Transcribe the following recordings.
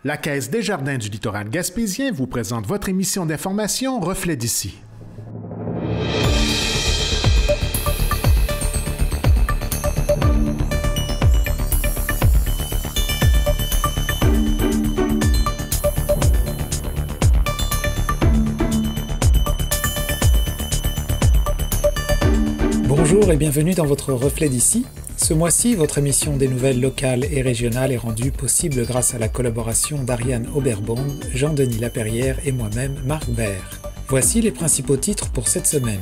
La Caisse des Jardins du littoral gaspésien vous présente votre émission d'information Reflet d'ici. Bonjour et bienvenue dans votre Reflet d'ici. Ce mois-ci, votre émission des nouvelles locales et régionales est rendue possible grâce à la collaboration d'Ariane Oberbond, Jean-Denis Laperrière et moi-même, Marc Baird. Voici les principaux titres pour cette semaine.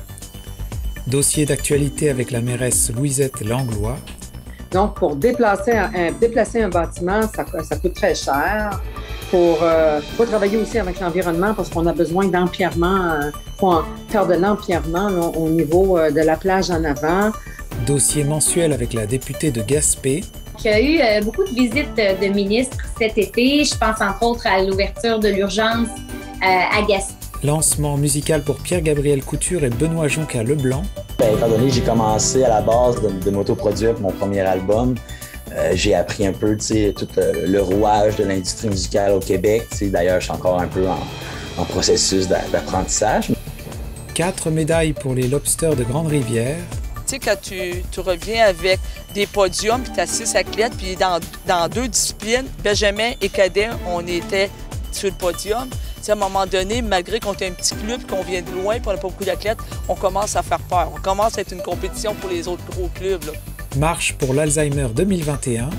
Dossier d'actualité avec la mairesse Louisette Langlois. Donc, pour déplacer un bâtiment, ça coûte très cher. Faut travailler aussi avec l'environnement parce qu'on a besoin d'empierrement, faut faire de l'empierrement au niveau de la plage en avant. Dossier mensuel avec la députée de Gaspé. Il y a eu beaucoup de visites de ministres cet été. Je pense entre autres à l'ouverture de l'urgence à Gaspé. Lancement musical pour Pierre-Gabriel Couture et Benoît Jonca-Leblanc. Étant donné que j'ai commencé à la base de m'autoproduire mon premier album, j'ai appris un peu tout le rouage de l'industrie musicale au Québec. D'ailleurs, je suis encore un peu en processus d'apprentissage. 4 médailles pour les Lobsters de Grande-Rivière. Tu sais, quand tu reviens avec des podiums, puis tu as 6 athlètes, puis dans 2 disciplines, Benjamin et Cadet, on était sur le podium. T'sais, à un moment donné, malgré qu'on est un petit club, qu'on vient de loin, puis on n'a pas beaucoup d'athlètes, on commence à faire peur. On commence à être une compétition pour les autres gros clubs, là. Marche pour l'Alzheimer 2021.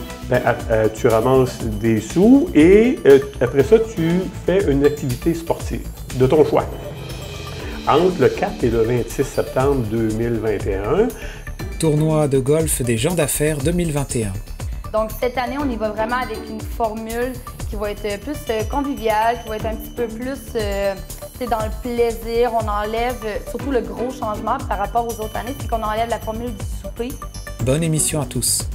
Tu ramasses des sous et après ça, tu fais une activité sportive de ton choix. Entre le 4 et le 26 septembre 2021. Tournoi de golf des gens d'affaires 2021. Donc cette année, on y va vraiment avec une formule qui va être plus conviviale, qui va être un petit peu plus dans le plaisir. On enlève, surtout le gros changement par rapport aux autres années, c'est qu'on enlève la formule du souper. Bonne émission à tous.